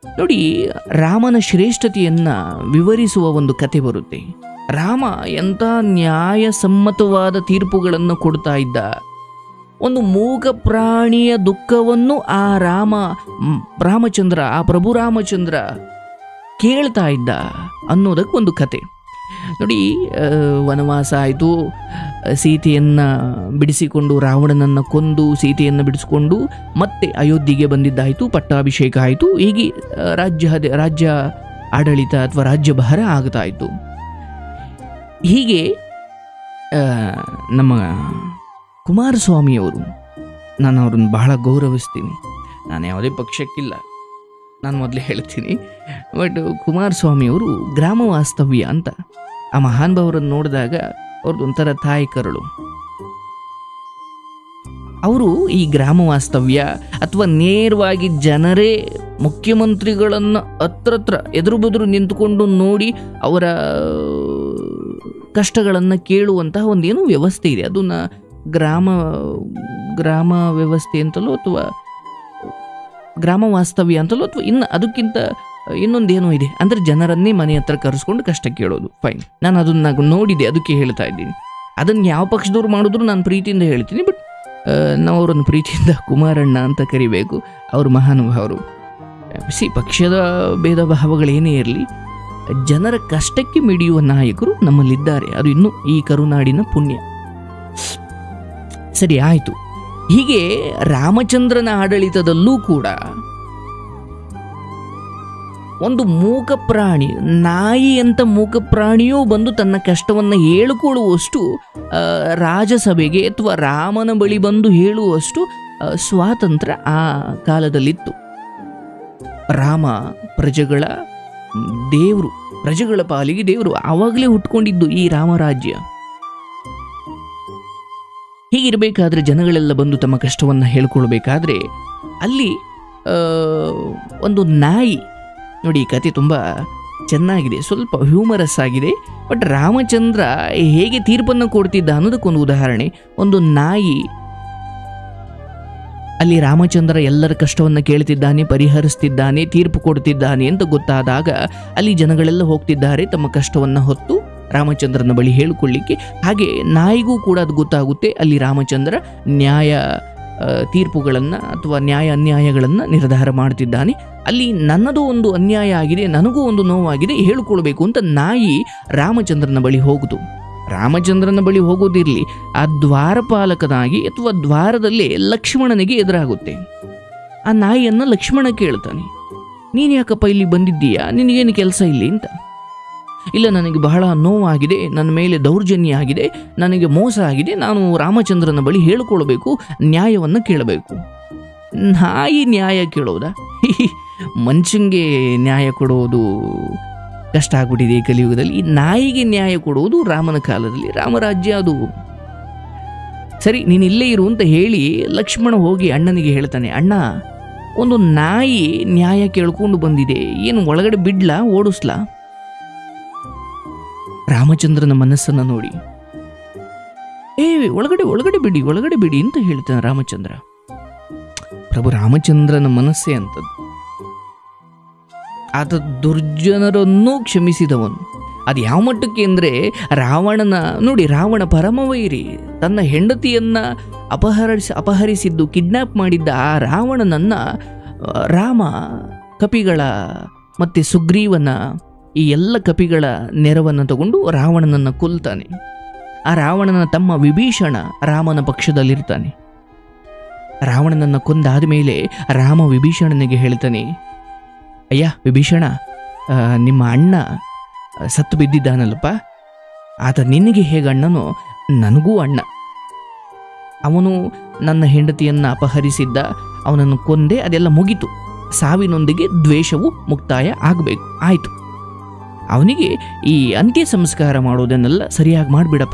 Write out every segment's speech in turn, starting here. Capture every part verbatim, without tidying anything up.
ನೋಡಿ, ರಾಮನ ಶ್ರೇಷ್ಠತೆಯನ್ನು ವಿವರಿಸುವ ಒಂದು ಕತೆ ಬರುತ್ತೆ. ರಾಮ ಎಂಥ ನ್ಯಾಯಸಮ್ಮತವಾದ ತೀರ್ಪುಗಳನ್ನು ಕೊಡ್ತಾ ಇದ್ದ. ಒಂದು ಮೂಕ ಪ್ರಾಣಿಯ ದುಃಖವನ್ನು ಆ ರಾಮ ರಾಮಚಂದ್ರ ಆ ಪ್ರಭು ರಾಮಚಂದ್ರ ಕೇಳ್ತಾ ಇದ್ದ ಅನ್ನೋದಕ್ಕೆ ಒಂದು ಕತೆ. ನೋಡಿ, ವನವಾಸ ಆಯಿತು, ಸೀತೆಯನ್ನು ಬಿಡಿಸಿಕೊಂಡು ರಾವಣನನ್ನು ಕೊಂದು ಸೀತೆಯನ್ನು ಬಿಡಿಸಿಕೊಂಡು ಮತ್ತೆ ಅಯೋಧ್ಯೆಗೆ ಬಂದಿದ್ದಾಯಿತು, ಪಟ್ಟಾಭಿಷೇಕ ಆಯಿತು. ಹೀಗೆ ರಾಜ್ಯ ರಾಜ್ಯ ಆಡಳಿತ ಅಥವಾ ರಾಜ್ಯಭಾರ ಆಗ್ತಾ ಇತ್ತು. ಹೀಗೆ ನಮ್ಮ ಕುಮಾರಸ್ವಾಮಿಯವರು, ನಾನು ಅವ್ರನ್ನ ಬಹಳ ಗೌರವಿಸ್ತೀನಿ. ನಾನು ಯಾವುದೇ ಪಕ್ಷಕ್ಕಿಲ್ಲ, ನಾನು ಮೊದಲೇ ಹೇಳ್ತೀನಿ. ಬಟ್ ಕುಮಾರಸ್ವಾಮಿಯವರು ಗ್ರಾಮ ವಾಸ್ತವ್ಯ ಅಂತ ಆ ಮಹಾನ್ ಭಾವರನ್ನು ನೋಡಿದಾಗ ಅವ್ರದ್ದು ಒಂಥರ ತಾಯಿ ಕರಳು. ಅವರು ಈ ಗ್ರಾಮ ವಾಸ್ತವ್ಯ ಅಥವಾ ನೇರವಾಗಿ ಜನರೇ ಮುಖ್ಯಮಂತ್ರಿಗಳನ್ನು ಹತ್ರತ್ರ ಎದುರು ಬದುರು ನಿಂತುಕೊಂಡು ನೋಡಿ ಅವರ ಕಷ್ಟಗಳನ್ನು ಕೇಳುವಂತಹ ಒಂದೇನೋ ವ್ಯವಸ್ಥೆ ಇದೆ. ಅದನ್ನ ಗ್ರಾಮ ಗ್ರಾಮ ವ್ಯವಸ್ಥೆ ಅಂತಲೋ ಅಥವಾ ಗ್ರಾಮ ವಾಸ್ತವ್ಯ ಅಂತಲೋ ಅಥವಾ ಇನ್ನು ಅದಕ್ಕಿಂತ ಇನ್ನೊಂದೇನೋ ಇದೆ. ಅಂದರೆ ಜನರನ್ನೇ ಮನೆ ಹತ್ರ ಕರೆಸ್ಕೊಂಡು ಕಷ್ಟ ಕೇಳೋದು. ಫೈನ್, ನಾನು ಅದನ್ನ ನೋಡಿದೆ, ಅದಕ್ಕೆ ಹೇಳ್ತಾ ಇದ್ದೀನಿ. ಅದನ್ನು ಯಾವ ಪಕ್ಷದವ್ರು ಮಾಡಿದ್ರು ನಾನು ಪ್ರೀತಿಯಿಂದ ಹೇಳ್ತೀನಿ. ಬಟ್ ನಾವು ಅವರನ್ನು ಪ್ರೀತಿಯಿಂದ ಕುಮಾರಣ್ಣ ಅಂತ ಕರಿಬೇಕು. ಅವರು ಮಹಾನುಭಾವರು. ಸಿ, ಪಕ್ಷದ ಭೇದ ಭಾವಗಳೇನೇ ಇರಲಿ, ಜನರ ಕಷ್ಟಕ್ಕೆ ಮಿಡಿಯುವ ನಾಯಕರು ನಮ್ಮಲ್ಲಿದ್ದಾರೆ. ಅದು ಇನ್ನೂ ಈ ಕರುನಾಡಿನ ಪುಣ್ಯ. ಸರಿ, ಆಯಿತು. ಹೀಗೆ ರಾಮಚಂದ್ರನ ಆಡಳಿತದಲ್ಲೂ ಕೂಡ ಒಂದು ಮೂಕ ಪ್ರಾಣಿ, ನಾಯಿ ಅಂತ ಮೂಕ ಪ್ರಾಣಿಯೂ ಬಂದು ತನ್ನ ಕಷ್ಟವನ್ನು ಹೇಳಿಕೊಳ್ಳುವಷ್ಟು ರಾಜಸಭೆಗೆ ಅಥವಾ ರಾಮನ ಬಳಿ ಬಂದು ಹೇಳುವಷ್ಟು ಸ್ವಾತಂತ್ರ್ಯ ಆ ಕಾಲದಲ್ಲಿತ್ತು. ರಾಮ ಪ್ರಜೆಗಳ ದೇವರು, ಪ್ರಜೆಗಳ ಪಾಲಿಗೆ ದೇವರು. ಆವಾಗಲೇ ಹುಟ್ಕೊಂಡಿದ್ದು ಈ ರಾಮರಾಜ್ಯ. ಹೀಗಿರಬೇಕಾದ್ರೆ ಜನಗಳೆಲ್ಲ ಬಂದು ತಮ್ಮ ಕಷ್ಟವನ್ನು ಹೇಳ್ಕೊಳ್ಬೇಕಾದ್ರೆ ಅಲ್ಲಿ ಒಂದು ನಾಯಿ, ನೋಡಿ ಈ ಕತೆ ತುಂಬ ಚೆನ್ನಾಗಿದೆ, ಸ್ವಲ್ಪ ಹ್ಯೂಮರಸ್ ಆಗಿದೆ. ಬಟ್ ರಾಮಚಂದ್ರ ಹೇಗೆ ತೀರ್ಪನ್ನು ಕೊಡ್ತಿದ್ದ ಅನ್ನೋದಕ್ಕೊಂದು ಉದಾಹರಣೆ. ಒಂದು ನಾಯಿ ಅಲ್ಲಿ ರಾಮಚಂದ್ರ ಎಲ್ಲರ ಕಷ್ಟವನ್ನು ಕೇಳ್ತಿದ್ದಾನೆ, ಪರಿಹರಿಸ್ತಿದ್ದಾನೆ, ತೀರ್ಪು ಕೊಡ್ತಿದ್ದಾನೆ ಅಂತ ಗೊತ್ತಾದಾಗ ಅಲ್ಲಿ ಜನಗಳೆಲ್ಲ ಹೋಗ್ತಿದ್ದಾರೆ ತಮ್ಮ ಕಷ್ಟವನ್ನು ಹೊತ್ತು ರಾಮಚಂದ್ರನ ಬಳಿ ಹೇಳಿಕೊಳ್ಳಿಕ್ಕೆ. ಹಾಗೆ ನಾಯಿಗೂ ಕೂಡ ಅದು ಗೊತ್ತಾಗುತ್ತೆ, ಅಲ್ಲಿ ರಾಮಚಂದ್ರ ನ್ಯಾಯ ತೀರ್ಪುಗಳನ್ನು ಅಥವಾ ನ್ಯಾಯ ಅನ್ಯಾಯಗಳನ್ನು ನಿರ್ಧಾರ ಮಾಡ್ತಿದ್ದಾನೆ. ಅಲ್ಲಿ ನನ್ನದು ಒಂದು ಅನ್ಯಾಯ ಆಗಿದೆ, ನನಗೂ ಒಂದು ನೋವಾಗಿದೆ, ಹೇಳಿಕೊಳ್ಬೇಕು ಅಂತ ನಾಯಿ ರಾಮಚಂದ್ರನ ಬಳಿ ಹೋಗುದು. ರಾಮಚಂದ್ರನ ಬಳಿ ಹೋಗೋದಿರಲಿ, ಆ ದ್ವಾರಪಾಲಕನಾಗಿ ಅಥವಾ ದ್ವಾರದಲ್ಲೇ ಲಕ್ಷ್ಮಣನಿಗೆ ಎದುರಾಗುತ್ತೆ. ಆ ನಾಯಿಯನ್ನು ಲಕ್ಷ್ಮಣ ಕೇಳ್ತಾನೆ, ನೀನು ಯಾಕಪ್ಪ ಇಲ್ಲಿ ಬಂದಿದ್ದೀಯಾ, ನಿನಗೇನು ಕೆಲಸ ಇಲ್ಲಿ ಅಂತ. ಇಲ್ಲ, ನನಗೆ ಬಹಳ ನೋವಾಗಿದೆ, ನನ್ನ ಮೇಲೆ ದೌರ್ಜನ್ಯ ಆಗಿದೆ, ನನಗೆ ಮೋಸ ಆಗಿದೆ, ನಾನು ರಾಮಚಂದ್ರನ ಬಳಿ ಹೇಳಿಕೊಳ್ಬೇಕು, ನ್ಯಾಯವನ್ನು ಕೇಳಬೇಕು. ನಾಯಿ ನ್ಯಾಯ ಕೇಳೋದಾ? ಮನುಷ್ಯಂಗೆ ನ್ಯಾಯ ಕೊಡೋದು ಕಷ್ಟ ಆಗ್ಬಿಟ್ಟಿದೆ ಈ ಕಲಿಯುಗದಲ್ಲಿ. ಈ ನಾಯಿಗೆ ನ್ಯಾಯ ಕೊಡುವುದು ರಾಮನ ಕಾಲದಲ್ಲಿ, ರಾಮರಾಜ್ಯ ಅದು. ಸರಿ, ನೀನು ಇಲ್ಲೇ ಇರು ಅಂತ ಹೇಳಿ ಲಕ್ಷ್ಮಣ ಹೋಗಿ ಅಣ್ಣನಿಗೆ ಹೇಳ್ತಾನೆ, ಅಣ್ಣ, ಒಂದು ನಾಯಿ ನ್ಯಾಯ ಕೇಳ್ಕೊಂಡು ಬಂದಿದೆ, ಏನು ಒಳಗಡೆ ಬಿಡ್ಲಾ, ಓಡಿಸ್ಲಾ? ರಾಮಚಂದ್ರನ ಮನಸ್ಸನ್ನು ನೋಡಿ, ಏ ಒಳಗಡೆ ಒಳಗಡೆ ಬಿಡಿ ಒಳಗಡೆ ಬಿಡಿ ಅಂತ ಹೇಳ್ತಾನೆ ರಾಮಚಂದ್ರ. ಪ್ರಭು ರಾಮಚಂದ್ರನ ಮನಸ್ಸೇ ಅಂತದ್ದು. ಆತ ದುರ್ಜನರನ್ನೂ ಕ್ಷಮಿಸಿದವನು. ಅದು ಯಾವ ಮಟ್ಟಕ್ಕೆ ಅಂದರೆ, ರಾವಣನ ನೋಡಿ, ರಾವಣ ಪರಮವೈರಿ, ತನ್ನ ಹೆಂಡತಿಯನ್ನ ಅಪಹರಿಸಿ ಅಪಹರಿಸಿದ್ದು ಕಿಡ್ನಾಪ್ ಮಾಡಿದ್ದ ಆ ರಾವಣನನ್ನ ರಾಮ ಕಪಿಗಳ ಮತ್ತು ಸುಗ್ರೀವನ ಈ ಎಲ್ಲ ಕಪಿಗಳ ನೆರವನ್ನು ತಗೊಂಡು ರಾವಣನನ್ನು ಕೊಲ್ತಾನೆ. ಆ ರಾವಣನ ತಮ್ಮ ವಿಭೀಷಣ ರಾಮನ ಪಕ್ಷದಲ್ಲಿರ್ತಾನೆ. ರಾವಣನನ್ನು ಕೊಂದಾದ ಮೇಲೆ ರಾಮ ವಿಭೀಷಣನಿಗೆ ಹೇಳ್ತಾನೆ, ಅಯ್ಯ ವಿಭೀಷಣ, ನಿಮ್ಮ ಅಣ್ಣ ಸತ್ತು ಬಿದ್ದಿದ್ದಾನಲ್ಲಪ್ಪ, ಆತ ನಿನಗೆ ಹೇಗೆ ಅಣ್ಣನೋ ನನಗೂ ಅಣ್ಣ. ಅವನು ನನ್ನ ಹೆಂಡತಿಯನ್ನು ಅಪಹರಿಸಿದ್ದ, ಅವನನ್ನು ಕೊಂದೆ, ಅದೆಲ್ಲ ಮುಗಿತು. ಸಾವಿನೊಂದಿಗೆ ದ್ವೇಷವು ಮುಕ್ತಾಯ ಆಗಬೇಕು, ಆಯಿತು. ಅವನಿಗೆ ಈ ಅಂತ್ಯ ಸಂಸ್ಕಾರ ಮಾಡೋದನ್ನೆಲ್ಲ ಸರಿಯಾಗಿ ಮಾಡಿಬಿಡಪ್ಪ.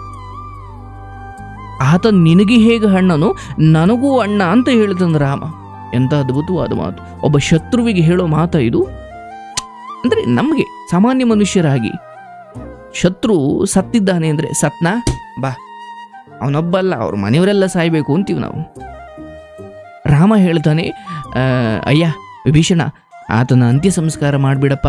ಆತ ನಿನಗೆ ಹೇಗೆ ಅಣ್ಣನೋ ನನಗೂ ಅಣ್ಣ ಅಂತ ಹೇಳ್ತಾನೆ ರಾಮ. ಎಂಥ ಅದ್ಭುತವಾದ ಮಾತು! ಒಬ್ಬ ಶತ್ರುವಿಗೆ ಹೇಳೋ ಮಾತ ಇದು. ಅಂದರೆ ನಮಗೆ ಸಾಮಾನ್ಯ ಮನುಷ್ಯರಾಗಿ ಶತ್ರು ಸತ್ತಿದ್ದಾನೆ ಅಂದರೆ, ಸತ್ನಾ ಬಾ, ಅವನೊಬ್ಬಲ್ಲ, ಅವ್ರ ಮನೆಯವರೆಲ್ಲ ಸಾಯ್ಬೇಕು ಅಂತೀವಿ ನಾವು. ರಾಮ ಹೇಳ್ತಾನೆ, ಅಯ್ಯ ವಿಭೀಷಣ, ಆತನ ಅಂತ್ಯ ಸಂಸ್ಕಾರ ಮಾಡಿಬಿಡಪ್ಪ.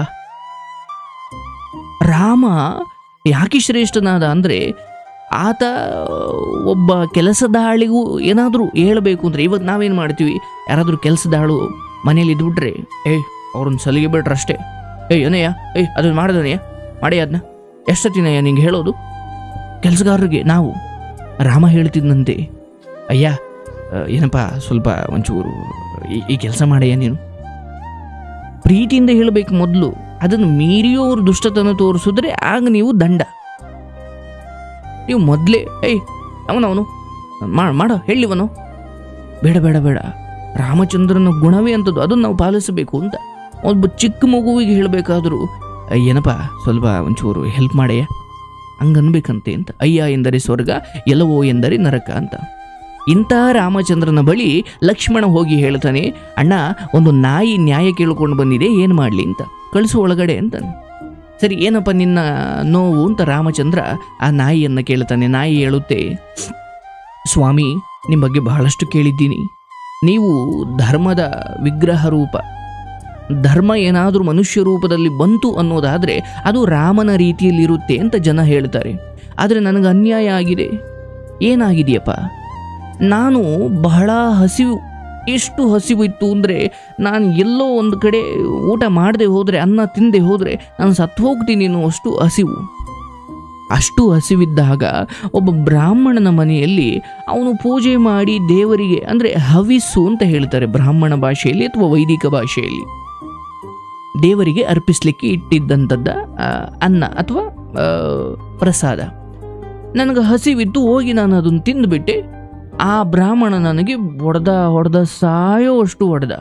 ರಾಮ ಯಾಕೆ ಶ್ರೇಷ್ಠನಾದ ಅಂದರೆ ಆತ ಒಬ್ಬ ಕೆಲಸದಾಳಿಗೂ ಏನಾದರೂ ಹೇಳಬೇಕು ಅಂದರೆ, ಇವತ್ತು ನಾವೇನು ಮಾಡ್ತೀವಿ, ಯಾರಾದರೂ ಕೆಲಸದಾಳು ಮನೇಲಿ ಇದ್ಬಿಟ್ರೆ ಏಯ್ ಅವ್ರನ್ನ ಸಲಿಗೆ ಬಿಟ್ರೆ ಅಷ್ಟೇ, ಏಯ್ ಏನಯ್ಯ, ಏಯ್ ಅದನ್ನು ಮಾಡಿದನಯ್ಯ, ಮಾಡಿ ಅದನ್ನ ಎಷ್ಟೊತ್ತಿನಯ್ಯ ನಿಂಗೆ ಹೇಳೋದು ಕೆಲಸಗಾರರಿಗೆ. ನಾವು ರಾಮ ಹೇಳ್ತಿದ್ದಂತೆ, ಅಯ್ಯ ಏನಪ್ಪ ಸ್ವಲ್ಪ ಒಂಚೂರು ಈ ಕೆಲಸ ಮಾಡಯ್ಯ ನೀನು, ಪ್ರೀತಿಯಿಂದ ಹೇಳಬೇಕು ಮೊದಲು. ಅದನ್ನು ಮೀರಿಯೋ ಅವ್ರ ದುಷ್ಟತನ ತೋರಿಸಿದ್ರೆ ಆಗ ನೀವು ದಂಡ. ನೀವು ಮೊದಲೇ ಏಯ್ ಅವನವನು ಮಾಡೋ ಹೇಳಿವನು, ಬೇಡ ಬೇಡ ಬೇಡ, ರಾಮಚಂದ್ರನ ಗುಣವೇ ಅಂಥದ್ದು, ಅದನ್ನು ನಾವು ಪಾಲಿಸಬೇಕು ಅಂತ. ಒಬ್ಬ ಚಿಕ್ಕ ಮಗುವಿಗೆ ಹೇಳಬೇಕಾದ್ರೂ ಏನಪ್ಪ ಸ್ವಲ್ಪ ಒಂಚೂರು ಹೆಲ್ಪ್ ಮಾಡಯ್ಯ ಹಂಗನ್ಬೇಕಂತೆ ಅಂತ. ಅಯ್ಯ ಎಂದರೆ ಸ್ವರ್ಗ, ಎಲ್ಲವೋ ಎಂದರೆ ನರಕ ಅಂತ. ಇಂಥ ರಾಮಚಂದ್ರನ ಬಳಿ ಲಕ್ಷ್ಮಣ ಹೋಗಿ ಹೇಳ್ತಾನೆ, ಅಣ್ಣ ಒಂದು ನಾಯಿ ನ್ಯಾಯ ಕೇಳ್ಕೊಂಡು ಬಂದಿದೆ, ಏನು ಮಾಡಲಿ ಅಂತ, ಕಳಿಸು ಒಳಗಡೆ ಅಂತಾನೆ. ಸರಿ ಏನಪ್ಪ ನಿನ್ನ ನೋವು ಅಂತ ರಾಮಚಂದ್ರ ಆ ನಾಯಿಯನ್ನು ಕೇಳ್ತಾನೆ. ನಾಯಿ ಹೇಳುತ್ತೆ, ಸ್ವಾಮಿ ನಿಮ್ಮ ಬಗ್ಗೆ ಬಹಳಷ್ಟು ಕೇಳಿದ್ದೀನಿ, ನೀವು ಧರ್ಮದ ವಿಗ್ರಹ ರೂಪ, ಧರ್ಮ ಏನಾದರೂ ಮನುಷ್ಯ ರೂಪದಲ್ಲಿ ಬಂತು ಅನ್ನೋದಾದರೆ ಅದು ರಾಮನ ರೀತಿಯಲ್ಲಿರುತ್ತೆ ಅಂತ ಜನ ಹೇಳ್ತಾರೆ. ಆದರೆ ನನಗೆ ಅನ್ಯಾಯ ಆಗಿದೆ. ಏನಾಗಿದೆಯಪ್ಪ, ನಾನು ಬಹಳ ಹಸಿವು, ಎಷ್ಟು ಹಸಿವು ಇತ್ತು ಅಂದರೆ ನಾನು ಎಲ್ಲೋ ಒಂದು ಕಡೆ ಊಟ ಮಾಡದೆ ಹೋದರೆ, ಅನ್ನ ತಿಂದೆ ಹೋದರೆ ನಾನು ಸತ್ತು ಹೋಗ್ತೀನಿ ಅನ್ನೋ ಅಷ್ಟು ಹಸಿವು. ಅಷ್ಟು ಹಸಿವಿದ್ದಾಗ ಒಬ್ಬ ಬ್ರಾಹ್ಮಣನ ಮನೆಯಲ್ಲಿ ಅವನು ಪೂಜೆ ಮಾಡಿ ದೇವರಿಗೆ, ಅಂದರೆ ಹವಿಸ್ಸು ಅಂತ ಹೇಳ್ತಾರೆ ಬ್ರಾಹ್ಮಣ ಭಾಷೆಯಲ್ಲಿ ಅಥವಾ ವೈದಿಕ ಭಾಷೆಯಲ್ಲಿ, ದೇವರಿಗೆ ಅರ್ಪಿಸಲಿಕ್ಕೆ ಇಟ್ಟಿದ್ದಂಥದ್ದ ಅನ್ನ ಅಥವಾ ಪ್ರಸಾದ. ನನಗೆ ಹಸಿವಿತ್ತು, ಹೋಗಿ ನಾನು ಅದನ್ನು ತಿಂದುಬಿಟ್ಟೆ. ಆ ಬ್ರಾಹ್ಮಣ ನನಗೆ ಹೊಡೆದ ಹೊಡೆದ ಸಾಯೋ ಅಷ್ಟು ಹೊಡೆದ.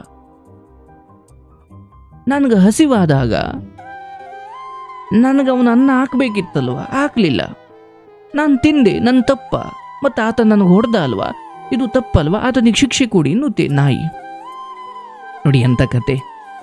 ನನಗೆ ಹಸಿವಾದಾಗ ನನಗೆ ಅವನು ಅನ್ನ ಹಾಕ್ಬೇಕಿತ್ತಲ್ವ, ಹಾಕ್ಲಿಲ್ಲ, ನಾನು ತಿಂದೆ, ನನ್ನ ತಪ್ಪ. ಮತ್ತು ಆತ ನನಗೆ ಹೊಡೆದ ಅಲ್ವಾ, ಇದು ತಪ್ಪಲ್ವಾ, ಆತನಿಗೆ ಶಿಕ್ಷೆ ಕೊಡಿ ಅನ್ನುತ್ತೆ ನಾಯಿ. ನೋಡಿ ಎಂಥ ಕತೆ.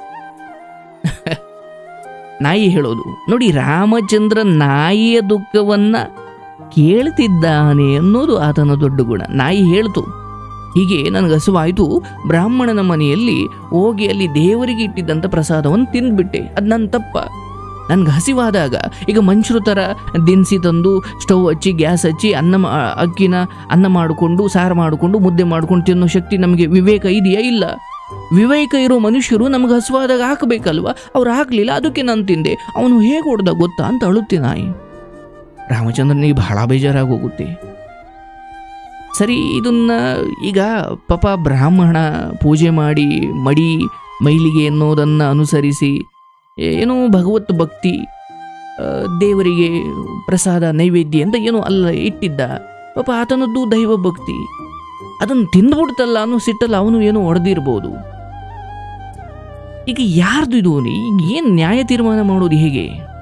ನಾಯಿ ಹೇಳೋದು ನೋಡಿ, ರಾಮಚಂದ್ರ ನಾಯಿಯ ದುಃಖವನ್ನ ಕೇಳ್ತಿದ್ದಾನೆ ಅನ್ನೋದು ಆತನ ದೊಡ್ಡ ಗುಣ. ನಾಯಿ ಹೇಳ್ತು, ಹೀಗೆ ನನಗೆ ಹಸುವಾಯಿತು, ಬ್ರಾಹ್ಮಣನ ಮನೆಯಲ್ಲಿ ಹೋಗಿ ಅಲ್ಲಿ ದೇವರಿಗೆ ಇಟ್ಟಿದ್ದಂಥ ಪ್ರಸಾದವನ್ನು ತಿಂದ್ಬಿಟ್ಟೆ, ಅದು ನನ್ನ ತಪ್ಪ. ನನಗೆ ಹಸಿವಾದಾಗ ಈಗ ಮನುಷ್ಯರು ಥರ ದಿನಸಿ ತಂದು ಸ್ಟವ್ ಹಚ್ಚಿ ಗ್ಯಾಸ್ ಹಚ್ಚಿ ಅನ್ನ ಅಕ್ಕಿನ ಅನ್ನ ಮಾಡಿಕೊಂಡು ಸಾರು ಮಾಡಿಕೊಂಡು ಮುದ್ದೆ ಮಾಡ್ಕೊಂಡು ತಿನ್ನೋ ಶಕ್ತಿ ನಮಗೆ ವಿವೇಕ ಇದೆಯಾ? ಇಲ್ಲ. ವಿವೇಕ ಇರೋ ಮನುಷ್ಯರು ನಮಗೆ ಹಸುವಾದಾಗ ಹಾಕಬೇಕಲ್ವ, ಅವ್ರು ಹಾಕಲಿಲ್ಲ, ಅದಕ್ಕೆ ನಾನು ತಿಂದೆ. ಅವನು ಹೇಗೆ ಹೊಡೆದ ಗೊತ್ತಾ ಅಂತ ಅಳುತ್ತೆ ನಾಯಿ. ರಾಮಚಂದ್ರನಿಗೆ ಬಹಳ ಬೇಜಾರಾಗೋಗುತ್ತೆ. ಸರಿ, ಇದನ್ನ ಈಗ ಪಾಪ ಬ್ರಾಹ್ಮಣ ಪೂಜೆ ಮಾಡಿ ಮಡಿ ಮೈಲಿಗೆ ಅನ್ನೋದನ್ನು ಅನುಸರಿಸಿ ಏನೋ ಭಗವತ್ ಭಕ್ತಿ, ದೇವರಿಗೆ ಪ್ರಸಾದ ನೈವೇದ್ಯ ಅಂತ ಏನೋ ಅಲ್ಲ ಇಟ್ಟಿದ್ದ. ಪಾಪ ಆತನದ್ದು ದೈವ ಭಕ್ತಿ, ಅದನ್ನು ತಿಂದ್ಬಿಡ್ತಲ್ಲ ಅನ್ನೋ ಸಿಟ್ಟಲ್ಲ ಅವನು ಏನೋ ಹೊಡೆದಿರ್ಬೋದು. ಈಗ ಯಾರ್ದು ಇದು? ಈಗ ಏನು ನ್ಯಾಯ ತೀರ್ಮಾನ ಮಾಡೋದು ಹೇಗೆ?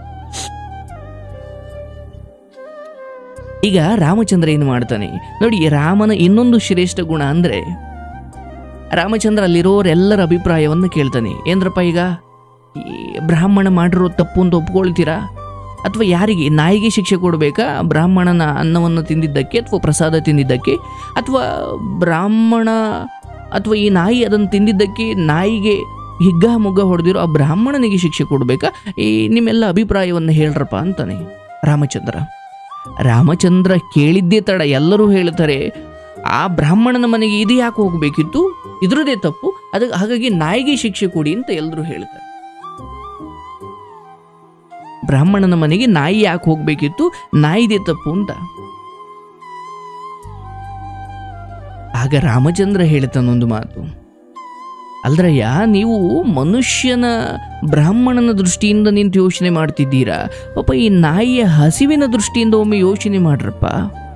ಈಗ ರಾಮಚಂದ್ರ ಏನು ಮಾಡ್ತಾನೆ ನೋಡಿ, ರಾಮನ ಇನ್ನೊಂದು ಶ್ರೇಷ್ಠ ಗುಣ ಅಂದರೆ ರಾಮಚಂದ್ರ ಅಲ್ಲಿರೋರೆಲ್ಲರ ಅಭಿಪ್ರಾಯವನ್ನು ಕೇಳ್ತಾನೆ. ಏನರಪ್ಪ ಈಗ ಬ್ರಾಹ್ಮಣ ಮಾಡಿರೋ ತಪ್ಪು ಅಂತ ಒಪ್ಕೊಳ್ತೀರಾ? ಅಥವಾ ಯಾರಿಗೆ, ನಾಯಿಗೆ ಶಿಕ್ಷೆ ಕೊಡಬೇಕಾ ಬ್ರಾಹ್ಮಣನ ಅನ್ನವನ್ನು ತಿಂದಿದ್ದಕ್ಕೆ ಅಥವಾ ಪ್ರಸಾದ ತಿಂದಿದ್ದಕ್ಕೆ? ಅಥವಾ ಬ್ರಾಹ್ಮಣ ಅಥವಾ ಈ ನಾಯಿ ಅದನ್ನು ತಿಂದಿದ್ದಕ್ಕೆ ನಾಯಿಗೆ ಹಿಗ್ಗ ಮುಗ್ಗ ಹೊಡೆದಿರೋ ಆ ಬ್ರಾಹ್ಮಣನಿಗೆ ಶಿಕ್ಷೆ ಕೊಡಬೇಕಾ? ಈ ನಿಮ್ಮೆಲ್ಲ ಅಭಿಪ್ರಾಯವನ್ನು ಹೇಳ್ರಪ್ಪ ಅಂತಾನೆ ರಾಮಚಂದ್ರ. ರಾಮಚಂದ್ರ ಕೇಳಿದ್ದೇ ತಡ ಎಲ್ಲರೂ ಹೇಳ್ತಾರೆ, ಆ ಬ್ರಾಹ್ಮಣನ ಮನೆಗೆ ಇದು ಯಾಕೆ ಹೋಗಬೇಕಿತ್ತು, ಇದ್ರದೇ ತಪ್ಪು, ಅದಕ್ಕೆ ಹಾಗಾಗಿ ನಾಯಿಗೆ ಶಿಕ್ಷೆ ಕೊಡಿ ಅಂತ ಎಲ್ಲರೂ ಹೇಳ್ತಾರೆ. ಬ್ರಾಹ್ಮಣನ ಮನೆಗೆ ನಾಯಿ ಯಾಕೆ ಹೋಗ್ಬೇಕಿತ್ತು, ನಾಯಿದೇ ತಪ್ಪು ಅಂತ. ಆಗ ರಾಮಚಂದ್ರ ಹೇಳ್ತಾನೊಂದು ಮಾತು, ಅಲ್ದ್ರಯ್ಯ ನೀವು ಮನುಷ್ಯನ ಬ್ರಾಹ್ಮಣನ ದೃಷ್ಟಿಯಿಂದ ನಿಂತು ಯೋಚನೆ ಮಾಡ್ತಿದ್ದೀರಾ, ಪಾಪ ಈ ನಾಯಿಯ ಹಸಿವಿನ ದೃಷ್ಟಿಯಿಂದ ಒಮ್ಮೆ ಯೋಚನೆ ಮಾಡ್ರಪ್ಪ.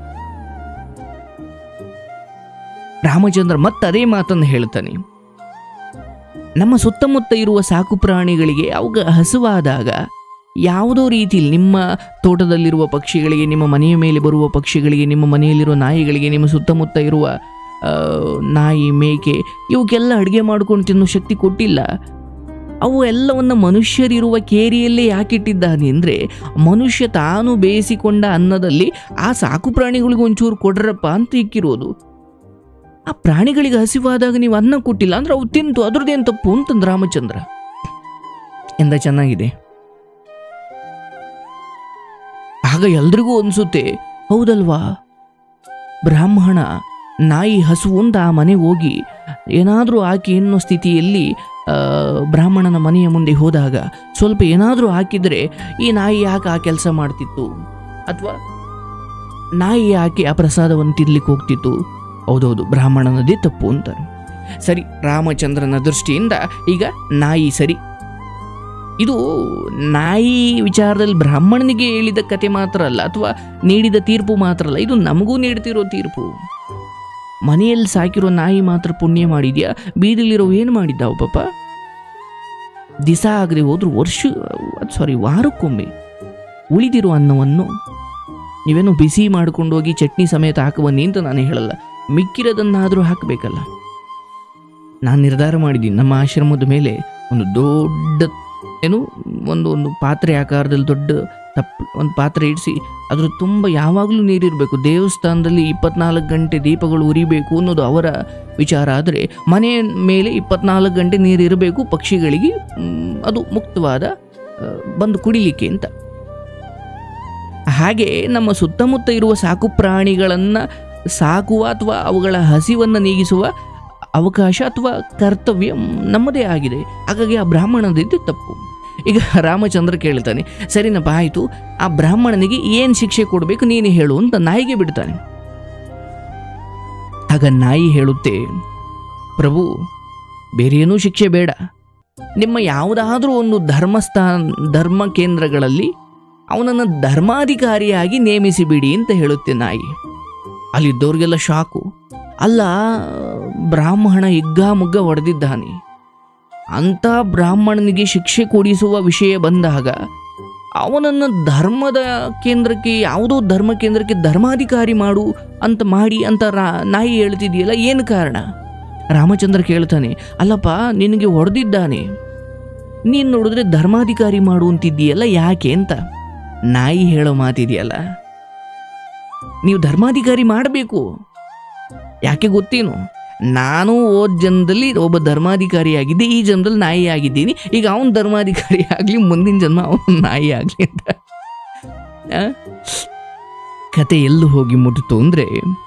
ರಾಮಚಂದ್ರ ಮತ್ತೆ ಅದೇ ಮಾತನ್ನು ಹೇಳ್ತಾನೆ, ನಮ್ಮ ಸುತ್ತಮುತ್ತ ಇರುವ ಸಾಕು ಪ್ರಾಣಿಗಳಿಗೆ ಅವಾಗ ಹಸುವಾದಾಗ ಯಾವುದೋ ರೀತಿಯಲ್ಲಿ ನಿಮ್ಮ ತೋಟದಲ್ಲಿರುವ ಪಕ್ಷಿಗಳಿಗೆ, ನಿಮ್ಮ ಮನೆಯ ಮೇಲೆ ಬರುವ ಪಕ್ಷಿಗಳಿಗೆ, ನಿಮ್ಮ ಮನೆಯಲ್ಲಿರುವ ನಾಯಿಗಳಿಗೆ, ನಿಮ್ಮ ಸುತ್ತಮುತ್ತ ಇರುವ ನಾಯಿ ಮೇಕೆ ಇವಕ್ಕೆಲ್ಲ ಅಡುಗೆ ಮಾಡ್ಕೊಂಡು ತಿನ್ನೋ ಶಕ್ತಿ ಕೊಟ್ಟಿಲ್ಲ. ಅವು ಎಲ್ಲವನ್ನು ಮನುಷ್ಯರಿರುವ ಕೇರಿಯಲ್ಲೇ ಯಾಕಿಟ್ಟಿದ್ದಾನೆ ಅಂದರೆ, ಮನುಷ್ಯ ತಾನು ಬೇಯಿಸಿಕೊಂಡ ಅನ್ನದಲ್ಲಿ ಆ ಸಾಕು ಪ್ರಾಣಿಗಳಿಗೆ ಒಂಚೂರು ಕೊಡ್ರಪ್ಪ ಅಂತ ಇಕ್ಕಿರೋದು. ಆ ಪ್ರಾಣಿಗಳಿಗೆ ಹಸಿವಾದಾಗ ನೀವು ಅನ್ನ ಕೊಟ್ಟಿಲ್ಲ ಅಂದ್ರೆ ಅವು ತಿಂತು, ಅದ್ರದ್ದೇನು ತಪ್ಪು ಅಂತಂದು ರಾಮಚಂದ್ರ. ಎಂದ ಚೆನ್ನಾಗಿದೆ. ಆಗ ಎಲ್ರಿಗೂ ಅನಿಸುತ್ತೆ, ಹೌದಲ್ವಾ, ಬ್ರಾಹ್ಮಣ ನಾಯಿ ಹಸು ಅಂತ ಆ ಮನೆಗೆ ಹೋಗಿ ಏನಾದರೂ ಹಾಕಿ ಎನ್ನೋ ಸ್ಥಿತಿಯಲ್ಲಿ ಬ್ರಾಹ್ಮಣನ ಮನೆಯ ಮುಂದೆ ಹೋದಾಗ ಸ್ವಲ್ಪ ಏನಾದರೂ ಹಾಕಿದರೆ ಈ ನಾಯಿ ಯಾಕೆ ಆ ಕೆಲಸ ಮಾಡ್ತಿತ್ತು, ಅಥವಾ ನಾಯಿ ಯಾಕೆ ಆ ಪ್ರಸಾದವನ್ನು ತಿನ್ಲಿಕ್ಕೆ ಹೋಗ್ತಿತ್ತು. ಹೌದೌದು, ಬ್ರಾಹ್ಮಣನದೇ ತಪ್ಪು ಅಂತಾರೆ. ಸರಿ, ರಾಮಚಂದ್ರನ ದೃಷ್ಟಿಯಿಂದ ಈಗ ನಾಯಿ ಸರಿ. ಇದು ನಾಯಿ ವಿಚಾರದಲ್ಲಿ ಬ್ರಾಹ್ಮಣನಿಗೆ ಹೇಳಿದ ಕತೆ ಮಾತ್ರ ಅಲ್ಲ, ಅಥವಾ ನೀಡಿದ ತೀರ್ಪು ಮಾತ್ರ ಅಲ್ಲ, ಇದು ನಮಗೂ ನೀಡ್ತಿರೋ ತೀರ್ಪು. ಮನೆಯಲ್ಲಿ ಸಾಕಿರೋ ನಾಯಿ ಮಾತ್ರ ಪುಣ್ಯ ಮಾಡಿದ್ಯಾ, ಬೀದಿಲಿರೋ ಏನು ಮಾಡಿದ್ದಾವ ಪಾಪ. ದಿಸ ಆಗದೆ ಹೋದ್ರು ವರ್ಷ ಸಾರಿ ವಾರಕ್ಕೊಮ್ಮೆ ಉಳಿದಿರೋ ಅನ್ನವನ್ನು ನೀವೇನು ಬಿಸಿ ಮಾಡ್ಕೊಂಡು ಹೋಗಿ ಚಟ್ನಿ ಸಮೇತ ಹಾಕುವನ್ನಿ ಅಂತ ನಾನು ಹೇಳಲ್ಲ, ಮಿಕ್ಕಿರೋದನ್ನಾದರೂ ಹಾಕಬೇಕಲ್ಲ. ನಾನು ನಿರ್ಧಾರ ಮಾಡಿದ್ದೀನಿ, ನಮ್ಮ ಆಶ್ರಮದ ಮೇಲೆ ಒಂದು ದೊಡ್ಡ ಏನು ಒಂದು ಒಂದು ಪಾತ್ರೆ ಆಕಾರದಲ್ಲಿ ದೊಡ್ಡ ತಪ್ಪು ಒಂದು ಪಾತ್ರೆ ಇಡಿಸಿ ಅದ್ರ ತುಂಬ ಯಾವಾಗಲೂ ನೀರಿರಬೇಕು. ದೇವಸ್ಥಾನದಲ್ಲಿ ಇಪ್ಪತ್ನಾಲ್ಕು ಗಂಟೆ ದೀಪಗಳು ಉರಿಬೇಕು ಅನ್ನೋದು ಅವರ ವಿಚಾರ. ಆದರೆ ಮನೆಯ ಮೇಲೆ ಇಪ್ಪತ್ನಾಲ್ಕು ಗಂಟೆ ನೀರಿರಬೇಕು, ಪಕ್ಷಿಗಳಿಗೆ ಅದು ಮುಕ್ತವಾದ ಬಂದು ಕುಡಿಲಿಕ್ಕೆ ಅಂತ. ಹಾಗೆ ನಮ್ಮ ಸುತ್ತಮುತ್ತ ಇರುವ ಸಾಕು ಪ್ರಾಣಿಗಳನ್ನು ಸಾಕುವ ಅಥವಾ ಅವುಗಳ ಹಸಿವನ್ನು ನೀಗಿಸುವ ಅವಕಾಶ ಅಥವಾ ಕರ್ತವ್ಯ ನಮ್ಮದೇ ಆಗಿದೆ. ಹಾಗಾಗಿ ಆ ಬ್ರಾಹ್ಮಣದಿದ್ದು ತಪ್ಪು. ಈಗ ರಾಮಚಂದ್ರ ಕೇಳ್ತಾನೆ, ಸರಿನಪ್ಪ ಆಯಿತು, ಆ ಬ್ರಾಹ್ಮಣನಿಗೆ ಏನು ಶಿಕ್ಷೆ ಕೊಡಬೇಕು ನೀನು ಹೇಳು ಅಂತ ನಾಯಿಗೆ ಬಿಡ್ತಾನೆ. ಆಗ ನಾಯಿ ಹೇಳುತ್ತೆ, ಪ್ರಭು ಬೇರೇನೂ ಶಿಕ್ಷೆ ಬೇಡ, ನಿಮ್ಮ ಯಾವುದಾದ್ರೂ ಒಂದು ಧರ್ಮಸ್ಥಾನ ಧರ್ಮ ಕೇಂದ್ರಗಳಲ್ಲಿ ಅವನನ್ನು ಧರ್ಮಾಧಿಕಾರಿಯಾಗಿ ನೇಮಿಸಿಬಿಡಿ ಅಂತ ಹೇಳುತ್ತೆ ನಾಯಿ. ಅಲ್ಲಿದ್ದವ್ರಿಗೆಲ್ಲ ಶಾಕು. ಅಲ್ಲ, ಬ್ರಾಹ್ಮಣ ಹಿಗ್ಗಾಮುಗ್ಗ ಹೊಡೆದಿದ್ದಾನೆ, ಅಂಥ ಬ್ರಾಹ್ಮಣನಿಗೆ ಶಿಕ್ಷೆ ಕೊಡಿಸುವ ವಿಷಯ ಬಂದಾಗ ಅವನನ್ನು ಧರ್ಮದ ಕೇಂದ್ರಕ್ಕೆ, ಯಾವುದೋ ಧರ್ಮ ಕೇಂದ್ರಕ್ಕೆ ಧರ್ಮಾಧಿಕಾರಿ ಮಾಡು ಅಂತ ಮಾಡಿ ಅಂತ ರಾ ನಾಯಿ ಹೇಳ್ತಿದೆಯಲ್ಲ, ಏನು ಕಾರಣ? ರಾಮಚಂದ್ರ ಕೇಳ್ತಾನೆ, ಅಲ್ಲಪ್ಪ ನಿನಗೆ ಹೊಡೆದಿದ್ದಾನೆ, ನೀನು ನೋಡಿದ್ರೆ ಧರ್ಮಾಧಿಕಾರಿ ಮಾಡು ಅಂತಿದ್ದೀಯಲ್ಲ, ಯಾಕೆ ಅಂತ. ನಾಯಿ ಹೇಳೋ ಮಾತಿದೆಯಲ್ಲ, ನೀವು ಧರ್ಮಾಧಿಕಾರಿ ಮಾಡಬೇಕು. ಯಾಕೆ ಗೊತ್ತೇನು, ನಾನು ಓದ್ ಜನ್ಮದಲ್ಲಿ ಒಬ್ಬ ಧರ್ಮಾಧಿಕಾರಿ ಆಗಿದ್ದೆ, ಈ ಜನ್ಮದಲ್ಲಿ ನಾಯಿ ಆಗಿದ್ದೀನಿ, ಈಗ ಅವನು ಧರ್ಮಾಧಿಕಾರಿ ಆಗಲಿ, ಮುಂದಿನ ಜನ್ಮ ಅವನು ನಾಯಿ ಆಗಲಿ ಅಂತ. ಕತೆ ಎಲ್ಲೂ ಹೋಗಿ ಮುಟ್ಟಿತು ಅಂದರೆ,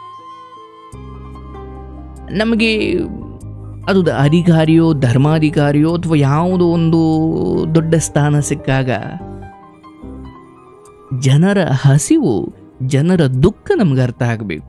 ನಮಗೆ ಅದು ಅಧಿಕಾರಿಯೋ ಧರ್ಮಾಧಿಕಾರಿಯೋ ಅಥವಾ ಯಾವುದೋ ಒಂದು ದೊಡ್ಡ ಸ್ಥಾನ ಸಿಕ್ಕಾಗ ಜನರ ಹಸಿವು, ಜನರ ದುಃಖ ನಮ್ಗೆ ಅರ್ಥ ಆಗಬೇಕು.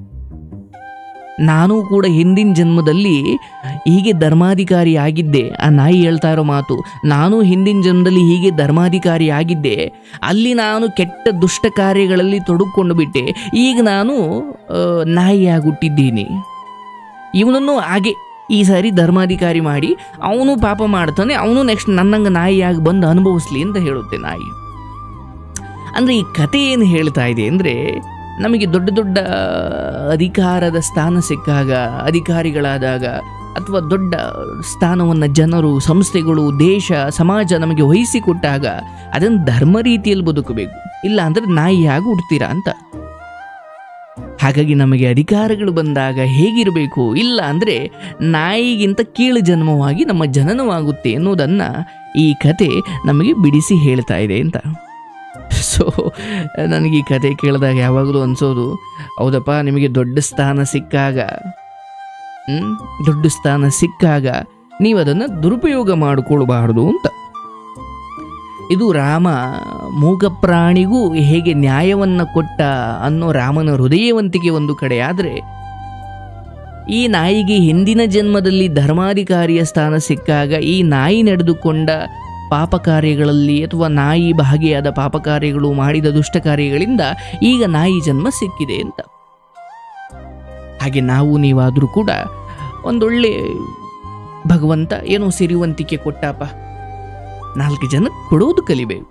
ನಾನು ಕೂಡ ಹಿಂದಿನ ಜನ್ಮದಲ್ಲಿ ಹೀಗೆ ಧರ್ಮಾಧಿಕಾರಿ ಆಗಿದ್ದೆ. ಆ ನಾಯಿ ಹೇಳ್ತಾ ಇರೋ ಮಾತು, ನಾನು ಹಿಂದಿನ ಜನ್ಮದಲ್ಲಿ ಹೀಗೆ ಧರ್ಮಾಧಿಕಾರಿ ಆಗಿದ್ದೆ, ಅಲ್ಲಿ ನಾನು ಕೆಟ್ಟ ದುಷ್ಟ ಕಾರ್ಯಗಳಲ್ಲಿ ತೊಡಗಿಕೊಂಡು ಬಿಟ್ಟೆ, ಈಗ ನಾನು ನಾಯಿಯಾಗಿ ಹುಟ್ಟಿದ್ದೀನಿ. ಇವನನ್ನು ಹಾಗೆ ಈ ಸಾರಿ ಧರ್ಮಾಧಿಕಾರಿ ಮಾಡಿ ಅವನು ಪಾಪ ಮಾಡ್ತಾನೆ, ಅವನು ನೆಕ್ಸ್ಟ್ ನನ್ನಂಗೆ ನಾಯಿಯಾಗಿ ಬಂದು ಅನುಭವಿಸ್ಲಿ ಅಂತ ಹೇಳುತ್ತೆ ನಾಯಿ. ಅಂದರೆ ಈ ಕತೆ ಏನು ಹೇಳ್ತಾ ಇದೆ ಅಂದರೆ, ನಮಗೆ ದೊಡ್ಡ ದೊಡ್ಡ ಅಧಿಕಾರದ ಸ್ಥಾನ ಸಿಕ್ಕಾಗ, ಅಧಿಕಾರಿಗಳಾದಾಗ, ಅಥವಾ ದೊಡ್ಡ ಸ್ಥಾನವನ್ನು ಜನರು, ಸಂಸ್ಥೆಗಳು, ದೇಶ, ಸಮಾಜ ನಮಗೆ ವಹಿಸಿಕೊಟ್ಟಾಗ ಅದನ್ನು ಧರ್ಮ ರೀತಿಯಲ್ಲಿ ಬದುಕಬೇಕು, ಇಲ್ಲ ಅಂದರೆ ನಾಯಿಯಾಗಿ ಹುಡ್ತೀರಾ ಅಂತ. ಹಾಗಾಗಿ ನಮಗೆ ಅಧಿಕಾರಗಳು ಬಂದಾಗ ಹೇಗಿರಬೇಕು, ಇಲ್ಲ ಅಂದರೆ ನಾಯಿಗಿಂತ ಕೀಳು ಜನ್ಮವಾಗಿ ನಮ್ಮ ಜನನವಾಗುತ್ತೆ ಅನ್ನೋದನ್ನು ಈ ಕತೆ ನಮಗೆ ಬಿಡಿಸಿ ಹೇಳ್ತಾ ಇದೆ ಅಂತ. ಸೊ ನನಗೆ ಈ ಕತೆ ಕೇಳಿದಾಗ ಯಾವಾಗಲೂ ಅನಿಸೋದು, ಹೌದಪ್ಪ, ನಿಮಗೆ ದೊಡ್ಡ ಸ್ಥಾನ ಸಿಕ್ಕಾಗ ದೊಡ್ಡ ಸ್ಥಾನ ಸಿಕ್ಕಾಗ ನೀವು ಅದನ್ನು ದುರುಪಯೋಗ ಮಾಡಿಕೊಳ್ಬಾರ್ದು ಅಂತ. ಇದು ರಾಮ ಮೂಕ ಪ್ರಾಣಿಗೂ ಹೇಗೆ ನ್ಯಾಯವನ್ನು ಕೊಟ್ಟ ಅನ್ನೋ ರಾಮನ ಹೃದಯವಂತಿಕೆ ಒಂದು ಕಡೆ. ಆದರೆ ಈ ನಾಯಿಗೆ ಹಿಂದಿನ ಜನ್ಮದಲ್ಲಿ ಧರ್ಮಾಧಿಕಾರಿಯ ಸ್ಥಾನ ಸಿಕ್ಕಾಗ ಈ ನಾಯಿ ನಡೆದುಕೊಂಡ ಪಾಪ ಕಾರ್ಯಗಳಲ್ಲಿ ಅಥವಾ ನಾಯಿ ಭಾಗಿಯಾದ ಪಾಪ ಕಾರ್ಯಗಳು, ಮಾಡಿದ ದುಷ್ಟ ಕಾರ್ಯಗಳಿಂದ ಈಗ ನಾಯಿ ಜನ್ಮ ಸಿಕ್ಕಿದೆ ಅಂತ. ಹಾಗೆ ನಾವು ನೀವಾದರೂ ಕೂಡ ಒಂದೊಳ್ಳೆ ಭಗವಂತ ಏನೋ ಸಿರಿವಂತಿಕೆ ಕೊಟ್ಟಪ್ಪ, ನಾಲ್ಕು ಜನ ಕೊಡೋದು ಕಲಿಬೇಕು.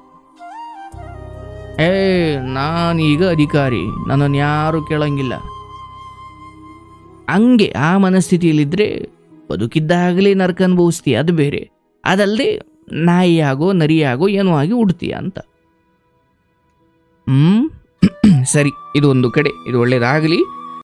ಏ ನಾನೀಗ ಅಧಿಕಾರಿ, ನನ್ನನ್ನು ಯಾರು ಕೇಳಂಗಿಲ್ಲ, ಹಂಗೆ ಆ ಮನಸ್ಥಿತಿಯಲ್ಲಿದ್ದರೆ ಬದುಕಿದ್ದಾಗಲೇ ನರಕ ಅನುಭವಿಸ್ತೀಯ, ಅದು ಬೇರೆ. ಅದಲ್ಲದೆ ನಾಯಿಯಾಗೋ ನರಿಯಾಗೋ ಏನೋ ಆಗಿ ಉಡ್ತೀಯ ಅಂತ. ಹ್ಮ್ ಸರಿ, ಇದು ಒಂದು ಕಡೆ, ಇದು ಒಳ್ಳೇದಾಗಲಿ.